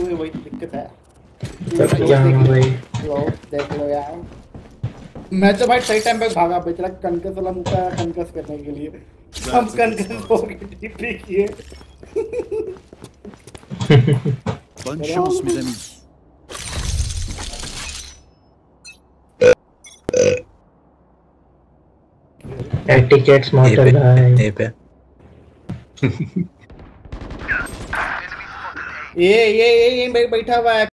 में वही दिक्कत है। सब क्या भाई लो देख लो यार, मैं तो भाई सही टाइम पे भागा बेचारा कनकस वाला मुक्का कनकस करने के लिए। हम कनकस हो के टीपी किए। Bonne chance, mes amis. Ticket smarter भाई ए पे ये बैठा हुआ है।